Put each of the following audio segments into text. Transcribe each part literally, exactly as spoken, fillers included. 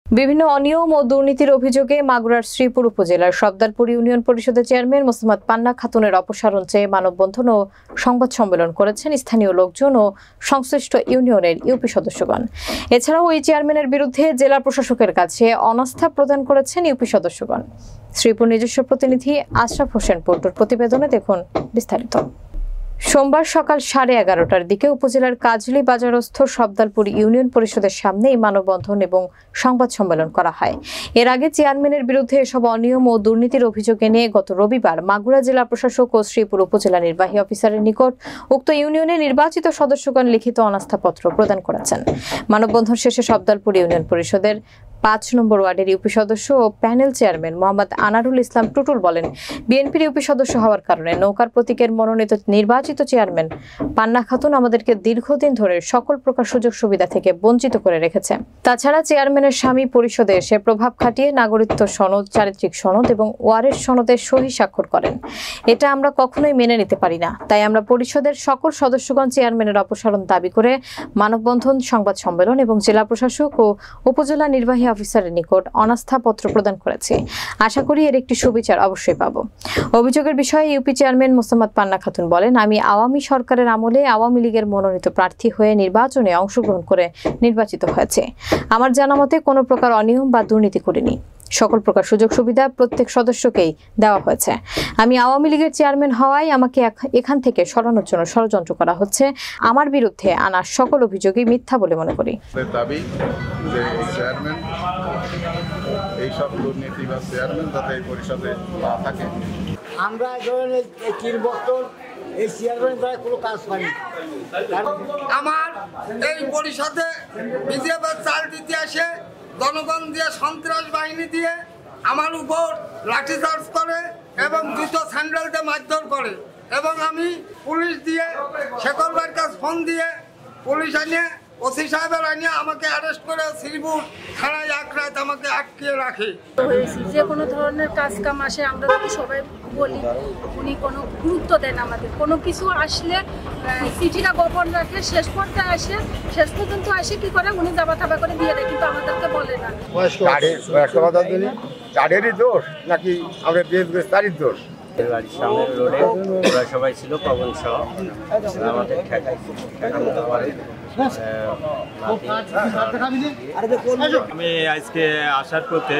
বিভিন্ন অনিয়ম ও দুর্নীতির অভিযোগে মাগুরার শ্রীপুর উপজেলার সবদারপুর ইউনিয়ন পরিষদের চেয়ারম্যান মোসাম্মদ পান্না খাতুনের অপসারণ চেয়ে মানববন্ধন ও সংবাদ সম্মেলন করেছেন স্থানীয় লোকজন ও সংশ্লিষ্ট ইউনিয়নের ইউপি সদস্যগণ। এছাড়াও ওই চেয়ারম্যানের বিরুদ্ধে জেলা প্রশাসকের কাছে অনাস্থা প্রদান করেছেন ইউপি সদস্যগণ। শ্রীপুর নিজস্ব প্রতিনিধি আশরাফ হোসেন পল্টুর প্রতিবেদনে দেখুন বিস্তারিত। সোমবার সকাল সাড়ে এগারোটার দিকে উপজেলার কাজলী বাজারস্থ সবদালপুর ইউনিয়ন পরিষদের সামনে এই মানববন্ধন এবং সংবাদ সম্মেলন করা হয়। এর আগে চেয়ারম্যানের বিরুদ্ধে এসব অনিয়ম ও দুর্নীতির অভিযোগে নিয়ে গত রবিবার মাগুরা জেলা প্রশাসক ও শ্রীপুর উপজেলা নির্বাহী অফিসারের নিকট উক্ত ইউনিয়নের নির্বাচিত সদস্যগণ লিখিত অনাস্থাপত্র প্রদান করেছেন। মানববন্ধন শেষে সবদালপুর ইউনিয়ন পরিষদের পাঁচ নম্বর ওয়ার্ডের ইউপি সদস্য ও প্যানেল চেয়ারম্যান মোহাম্মদ আনারুল ইসলাম টুটুল বলেন, বিএনপির ইউপি সদস্য হওয়ার কারণে নৌকার প্রতীকের মনোনীত নির্বাচিত চেয়ারম্যান পান্না খাতুন আমাদেরকে দীর্ঘদিন ধরে সকল প্রকার সুযোগ সুবিধা থেকে বঞ্চিত করে রেখেছে। তাছাড়া চেয়ারম্যানের স্বামী পরিষদে এসে প্রভাব খাটিয়ে নাগরিকত্ব সনদ, চারিত্রিক সনদ এবং ওয়ারেস সনদে সহি স্বাক্ষর করেন। এটা আমরা কখনোই মেনে নিতে পারি না। তাই আমরা পরিষদের সকল সদস্যগণ চেয়ারম্যানের অপসারণ দাবি করে মানববন্ধন, সংবাদ সম্মেলন এবং জেলা প্রশাসক ও উপজেলা নির্বাহী অফিসারের নিকট অনাস্থা পত্র প্রদান করেছে। আশা করি এর একটি সুবিচার অবশ্যই পাব। অভিযোগের বিষয়ে ইউপি চেয়ারম্যান মোসাম্মদ পান্না খাতুন বলেন, আমি আওয়ামী সরকারের আমলে আওয়ামী লীগের মনোনীত প্রার্থী হয়ে নির্বাচনে অংশগ্রহণ করে নির্বাচিত হয়েছে। আমার জানা মতে কোনো প্রকার অনিয়ম বা দুর্নীতি করিনি। সকল প্রকার সুযোগ সুবিধা প্রত্যেক সদস্যকেই দেওয়া হয়েছে। আমি আওয়ামী লীগের চেয়ারম্যান হওয়ায় আমাকে এখান থেকে সরানোর জন্য ষড়যন্ত্র করা হচ্ছে। আমার বিরুদ্ধে আনা সকল অভিযোগই মিথ্যা বলে মনে করি। দাবি যে চেয়ারম্যান এইসব দুর্নীতি বা চেয়ারম্যান যাতে এই পরিষদে না থাকে। আমরা ধরনের তিন বছর এই চেয়ারম্যান দ্বারা কোনো কাজ পাইনি। আমার এই পরিষদে বিজেপির চাল দিতে আসে জনগণ দিয়ে সন্ত্রাস বাহিনী দিয়ে আমার উপর লাঠিচার্জ করে এবং জুতো স্যান্ডেল দিয়ে মারধর করে এবং আমি পুলিশ দিয়ে শেখর ভাইয়ের কাছে ফোন দিয়ে পুলিশ আনিয়ে ওসি সাহেবের আনিয়ে আমাকে অ্যারেস্ট করে শ্রীপুর থানায় এক রাত আমাকে আটকিয়ে রাখে। যে কোনো ধরনের কাজ কাম আসে আমরা যদি সবাই বলি, উনি কোনো গুরুত্ব দেন। আমাদের কোনো কিছু আসলে চিঠিটা গোপন রাখে, শেষ পর্যায়ে আসে শেষ পর্যন্ত আসে কি করে উনি দাবা থাবা করে দিয়ে দেয়, কিন্তু আমাদেরকে বলে না। চাঁদেরই দোষ নাকি আমরা বিএনপির দোষ? বাড়ির সামনের রোডে ওরা সবাই ছিল, পবন সহ আমাদের আমি আজকে আসার পথে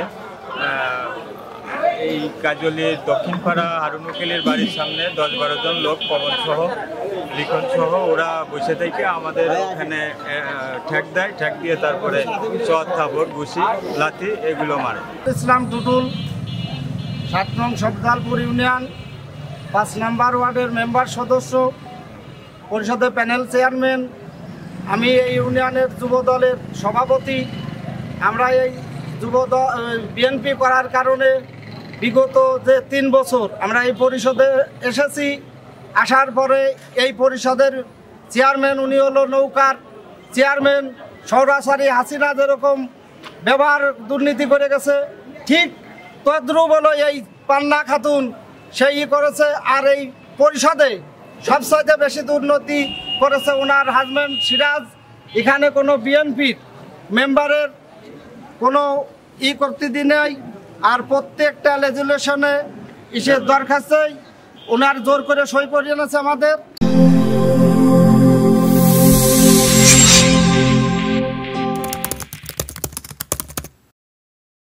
এই কাজলের দক্ষিণ পাড়া হারুন উকিলের বাড়ির সামনে দশ বারো জন লোক পবন সহ লিখন সহ ওরা বসে থেকে আমাদের ওখানে ঠেক দেয়, ঠেক দিয়ে তারপরে চর থাপড় ঘুষি লাথি এগুলো মারে। ইসলাম টুটুল, সাত নং সবদালপুর ইউনিয়ন পাঁচ নাম্বার ওয়ার্ডের মেম্বার সদস্য, পরিষদের প্যানেল চেয়ারম্যান। আমি এই ইউনিয়নের যুব দলের সভাপতি। আমরা এই যুব বিএনপি করার কারণে বিগত যে তিন বছর আমরা এই পরিষদে এসেছি। আসার পরে এই পরিষদের চেয়ারম্যান উনি হলো নৌকার চেয়ারম্যান। সরাসরি হাসিনা যেরকম ব্যবহার দুর্নীতি করে গেছে, ঠিক তদ্রুপ হলো এই পান্না খাতুন সেই করেছে। আর এই পরিষদে সবচাইতে বেশি দুর্নীতি করেছে ওনার হাজব্যান্ড সিরাজ। এখানে কোনো বিএনপির মেম্বারের কোনো ই করতে নেই। আর প্রত্যেকটা রেজুলেশনে ইসের দরখাস্তেই ওনার জোর করে সই করিয়ে এনেছে আমাদের।